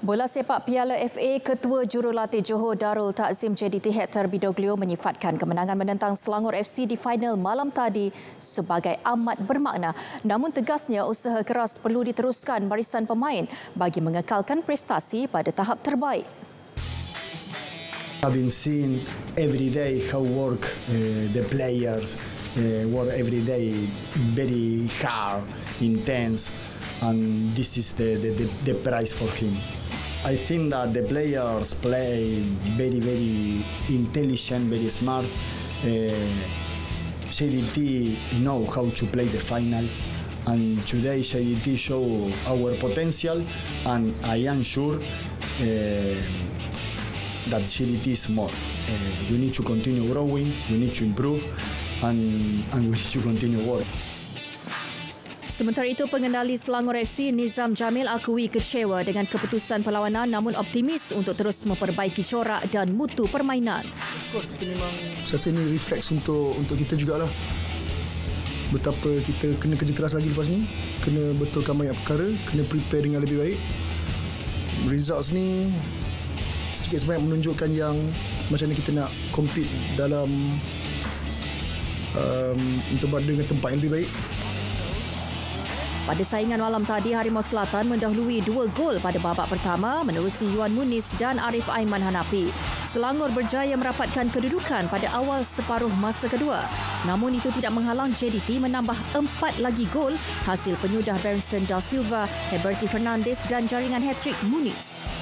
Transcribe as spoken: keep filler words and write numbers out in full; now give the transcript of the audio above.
Bola sepak Piala F A, Ketua Jurulatih Johor Darul Takzim J D T Hector Bidoglio menyifatkan kemenangan menentang Selangor F C di final malam tadi sebagai amat bermakna. Namun tegasnya usaha keras perlu diteruskan barisan pemain bagi mengekalkan prestasi pada tahap terbaik. Having seen every day how work uh, the players uh, work every day very hard, intense, and this is the, the, the, the prize for him. I think that the players play very, very intelligent, very smart. Uh, J D T know how to play the final, and today J D T show our potential, and I am sure uh, that J D T is more. Uh, we need to continue growing, we need to improve, and, and we need to continue working. Sementara itu, pengendali Selangor F C Nizam Jamil akui kecewa dengan keputusan perlawanan namun optimis untuk terus memperbaiki corak dan mutu permainan. Of course, kita memang saya rasa ini refleks untuk untuk kita jugalah. Betapa kita kena kerja keras lagi lepas ni, kena betulkan banyak perkara, kena prepare dengan lebih baik. Results ni sedikit sebanyak menunjukkan yang macam mana kita nak compete dalam um, untuk berada dengan tempat yang lebih baik. Pada saingan malam tadi, Harimau Selatan mendahului dua gol pada babak pertama menerusi Yuan Muniz dan Arif Aiman Hanafi. Selangor berjaya merapatkan kedudukan pada awal separuh masa kedua. Namun itu tidak menghalang J D T menambah empat lagi gol hasil penyudah Berison Da Silva, Heberty Fernandes dan jaringan hat-trick Muniz.